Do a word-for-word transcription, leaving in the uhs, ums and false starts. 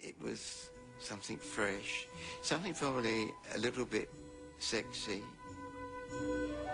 it was something fresh, something probably a little bit sexy.